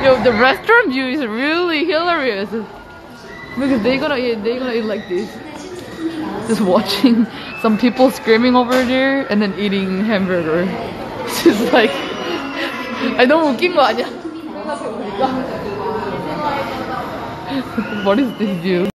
Yo, the restaurant view is really hilarious. Because they're gonna eat like this. Just watching some people screaming over there and then eating hamburger. It's just like 너무 웃긴 거 아니야? What is this view?